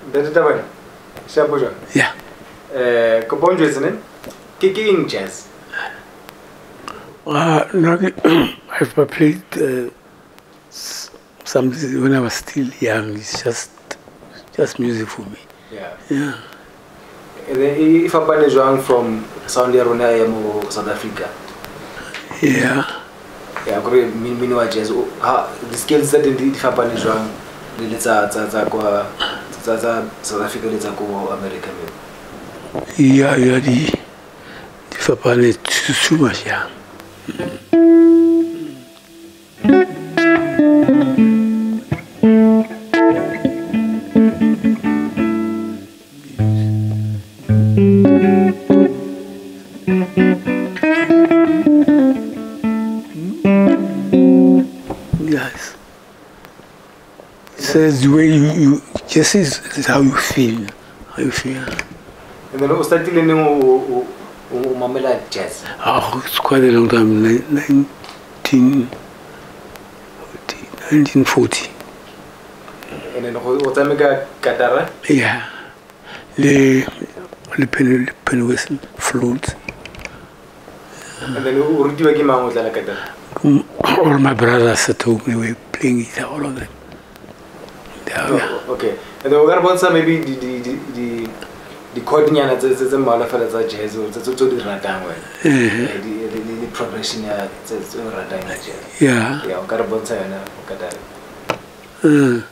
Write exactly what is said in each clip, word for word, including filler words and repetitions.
Ntate Tabane. Shabuja. Yeah. Eh, Kabonjo isn't it? Kicking jazz. Uh, no, I've played uh, some when I was still young. It's just just music for me. Yeah. Yeah. And then if I ban Joang from Sound Yarona South Africa. Yeah. Yeah, I agree. Minua jazz. The skills that indeed if I ban Joang, let's South Africa, let's go America. Yeah, yeah, the if I ban it too much, yeah. Yes. It says the way you, you just is, is how you feel. How you feel. And then I started learning Mamela jazz. Oh, it's quite a long time. nineteen forty. And then what time I got Katara? Yeah. The the pen the pen whistle flute. And then who do you give my mother like that? All my brothers at home they were playing guitar, all of them. Oh, okay. And then what about maybe the the the the the chording and the the malafala jazz or the to the ratang way. The the the progression ya the ratang jazz. Yeah. Yeah, what about say na okada. Uh.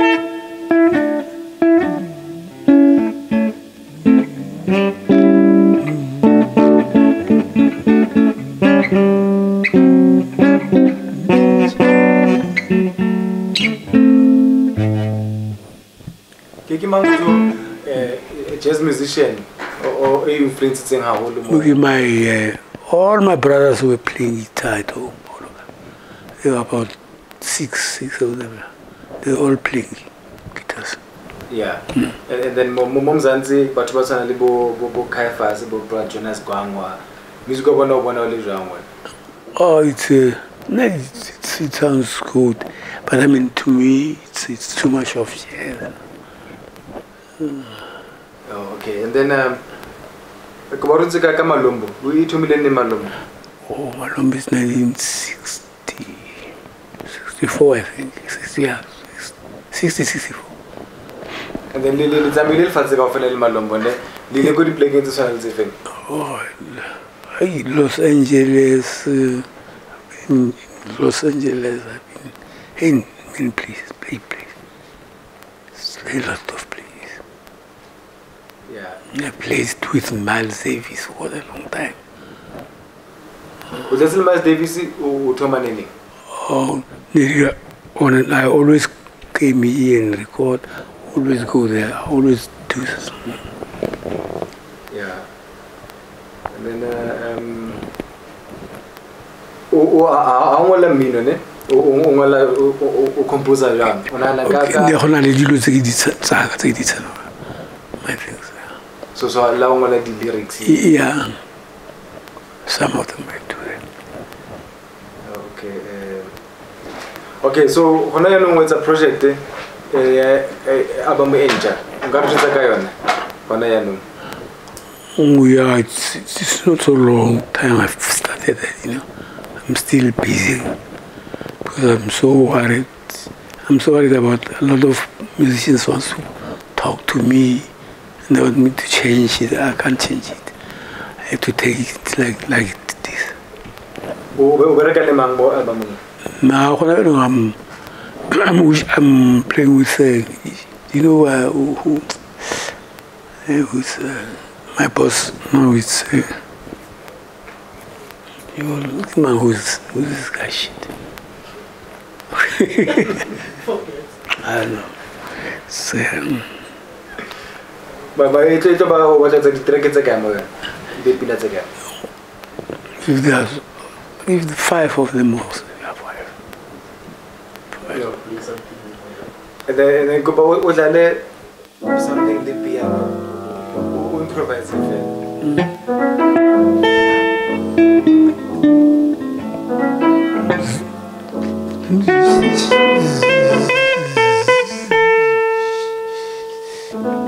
Kiki Mango, a jazz musician, or you friends sing how old? Look at my, uh, all my brothers were playing guitar at home. All of them. There were about six, six of them. They were all playing guitars. Yeah. Mm. And, and then Mom Zanzi, but was a little Bobo Kaifas, Bobo Jonas Guangwa. Music of one of one only round one. Oh, it's a. Uh, no, it's, it's, it sounds good, but I mean, to me, it's, it's too much of jazz. Mm. Oh, okay. And then, um, Kabarunzika Malumbo. We eat two million in Malumbo. Oh, Malumbo is nineteen sixty, sixty-four, I think. sixty, yeah, sixty, sixty-four. And then Lily Zamil Fazika of Malumbo. Lily could play into San Jose. Oh, Los Angeles, uh, in Los Angeles, I've been in many places, play, play. A lot of places. Yeah. I played with Miles Davis for a long time. Was that Miles Davis or Tomanini? Oh, I always came here and record, always go there, always do something. Yeah. And then, uh, um, oh, I want to mean on it. O composer young. On a little things. So, so allow me the lyrics. Yeah. Some of them I do it. Okay. Uh, okay, so when I know it's a project, album Enja. I'm going to take on. When I know. Oh, yeah, it's, it's not so long time I've started that, you know. I'm still busy. Because I'm so worried. I'm so worried about a lot of musicians want to talk to me and they want me to change it. I can't change it. I have to take it like like this. Now I'm I'm I'm playing with uh, you know uh, who, who uh, who's uh, my boss now it's uh, you know who's who's this guy shit. I don't know. So, um, but but it's about what the track is again. The peanuts again. If there's if the five of them also, yeah, five. five. And then and then go about what that something the piano. Who improvise it. Mm.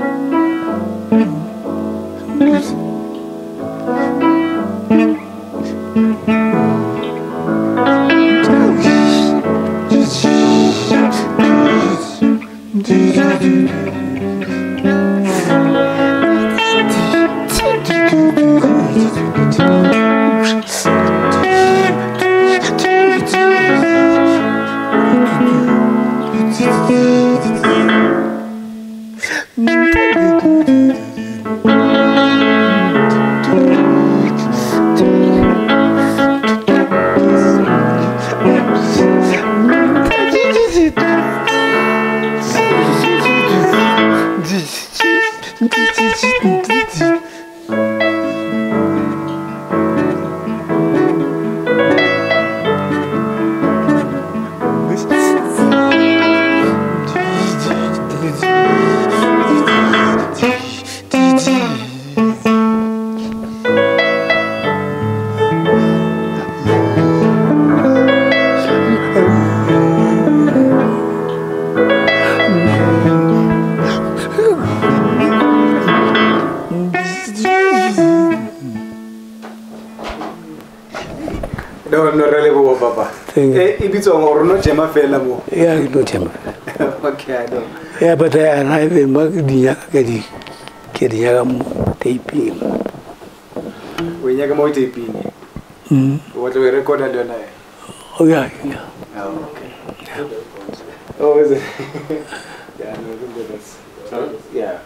No, no, really, Papa. If it's on no Gemma Fellamo. Yeah, no Gemma. Okay, I know. Yeah, but I arrive in Magdia Kediam taping. When you're going taping, what we recorded on I. Oh, yeah, yeah. Oh, okay. Oh, is it? Yeah, no, that's. Yeah.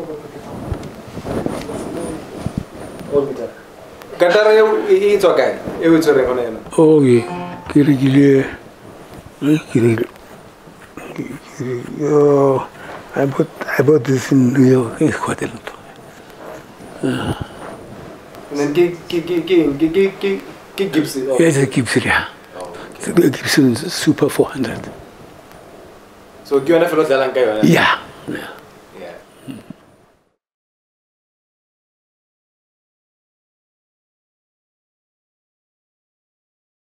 Katara it's okay. It was a recommend. Oh, yeah. Kirigile. Kirigile. Oh, I bought, I bought this in New York. It's quite a lot. And then Gibson. Yes, a Gibson, yeah. The Gibson Super four hundred. So, do you want to follow the Lanka? Yeah. Yeah.